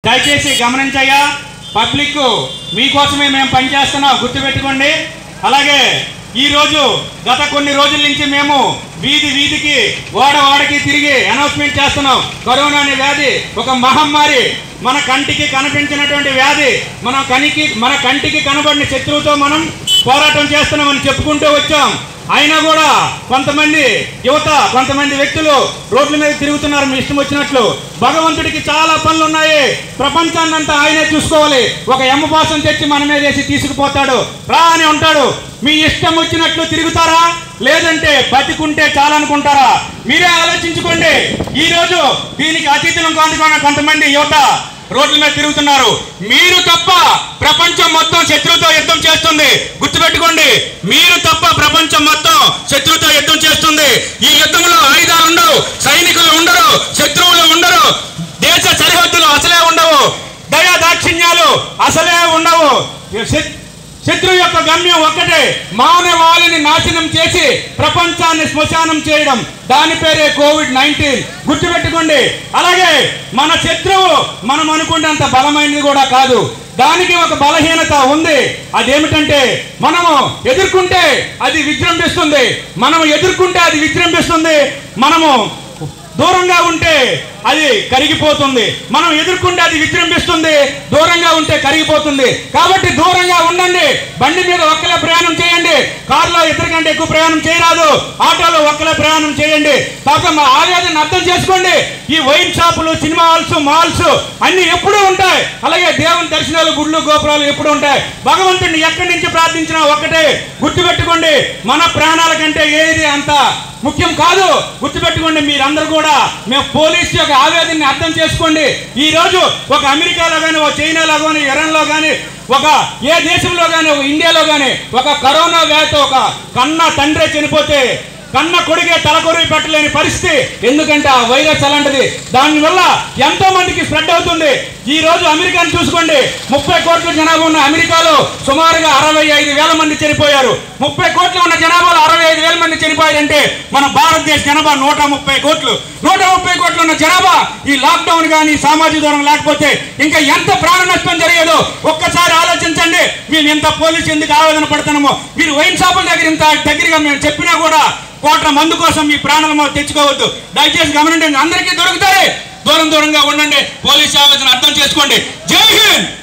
దయచేసి గమనించయ్యా, పబ్లిక్ మీకోసమే మేము పనిచేస్తున్నాం, గుర్తుపెట్టుకోండి. అలాగే ఈరోజు గత కొన్ని రోజుల నుంచి మేము వీధికి వాడకి తిరిగి అనౌన్స్మెంట్ చేస్తున్నాం. కరోనా అనే వ్యాధి ఒక మహమ్మారి, మన కంటికి కనిపించినటువంటి వ్యాధి. మన కంటికి కనబడిన శత్రువుతో మనం పోరాటం చేస్తున్నామని చెప్పుకుంటూ వచ్చాం. అయినా కూడా కొంతమంది యువత, కొంతమంది వ్యక్తులు రోడ్ల మీద తిరుగుతున్నారు మీ ఇష్టం వచ్చినట్లు. భగవంతుడికి చాలా పనులు ఉన్నాయి. ప్రపంచాన్ని అంతా ఆయనే చూసుకోవాలి. ఒక యమపాసం తెచ్చి మన మీద వేసి తీసుకుపోతాడు, రా అని ఉంటాడు. మీ ఇష్టం వచ్చినట్లు తిరుగుతారా, లేదంటే బతికుంటే చాలనుకుంటారా? మీరే ఆలోచించుకోండి. ఈరోజు దీనికి అతీతులం కొంతమంది యువత రోడ్ల మీద తిరుగుతున్నారు. మీరు తప్ప ప్రపంచం మొత్తం శత్రువుతో యుద్ధం చేస్తుంది, గుర్తుపెట్టుకోండి. మీరు తప్ప ప్రపంచం మొత్తం శత్రువుతో యుద్ధం చేస్తుంది. ఈ యుద్ధంలో ఆయుధాలు ఉండవు, సైనికులు ఉండరు, శత్రువులు ఉండరు, దేశ సరిహద్దులు అసలే ఉండవు, దయా దాక్షిణ్యాలు అసలే ఉండవు. శత్రువు యొక్క గమ్యం ఒక్కటే, మానవాళిని నాశనం చేసి ప్రపంచాన్ని శ్మశానం చేయడం. దాని పేరే కోవిడ్-19, గుర్తుపెట్టుకోండి. అలాగే మన శత్రువు మనం అనుకున్నంత బలమైనది కూడా కాదు. దానికి ఒక బలహీనత ఉంది. అదేమిటంటే మనము ఎదుర్కొంటే అది విజృంభిస్తుంది, మనము దూరంగా ఉంటే అది కరిగిపోతుంది. మనం ఎదుర్కొంటే అది విజృంభిస్తుంది, దూరంగా ఉంటే కరిగిపోతుంది. కాబట్టి దూరంగా ఉండండి. బండి మీద ఒక్కలే ప్రయాణం చేయండి, కారులో ఇద్దరి కంటే ఎక్కువ ప్రయాణం చేయరాదు, ఆటోలో ఒక్కలే ప్రయాణం చేయండి. కాకపోతే మా ఆవేదన అర్థం చేసుకోండి. ఈ వైన్ షాపులు, సినిమా హాల్స్, మాల్స్ అన్ని ఎప్పుడూ ఉంటాయి. అలాగే దేవుని దర్శనాలు, గుళ్ళు, గోపురాలు ఎప్పుడు ఉంటాయి. భగవంతుడిని ఎక్కడి నుంచి ప్రార్థించినా ఒక్కటే, గుర్తుపెట్టుకోండి. మన ప్రాణాల కంటే ఏది అంత ముఖ్యం కాదు, గుర్తుపెట్టుకోండి. మీరందరూ కూడా మేము పోలీసు యొక్క ఆవేదనని అర్థం చేసుకోండి. ఈ రోజు ఒక అమెరికాలో కానీ, ఒక చైనాలో కానీ, ఇరాన్లో కానీ, ఒక ఏ దేశంలో కానీ, ఒక ఇండియాలో కానీ ఒక కరోనా వ్యాధితో ఒక కన్న తండ్రి చనిపోతే కన్న కొడుకే తలకొరివి పెట్టలేని పరిస్థితి. ఎందుకంటే ఆ వైరస్ అలాంటిది. దానివల్ల ఎంతో మందికి స్ప్రెడ్ అవుతుంది. ఈ రోజు అమెరికాను చూసుకోండి. 30 కోట్ల జనాభా ఉన్న అమెరికాలో సుమారుగా 65,000 మంది చనిపోయారు. 30 కోట్లు ఉన్న జనాభాలో 65,000 మంది చనిపోయారంటే మన భారతదేశ జనాభా 130 కోట్లు. 130 కోట్లు ఉన్న జనాభా ఈ లాక్డౌన్ కానీ, సామాజిక దూరం లేకపోతే ఇంకా ఎంత ప్రాణ నష్టం జరిగేదో ఒక్కసారి ఆలోచించండి. మేము ఎంత పోలీసు ఎందుకు ఆవేదన పడుతున్నామో. మీరు వైన్ షాపుల దగ్గర ఇంత దగ్గరగా మేము చెప్పినా కూడా కోట్ల మందు కోసం మీ ప్రాణాలను తెచ్చుకోవద్దు. దయచేసి గమనించండి. అందరికీ దొరుకుతాయి, దూరంగా ఉండండి. పోలీసు ఆలోచన అర్థం చేసుకోండి. జై హింద్.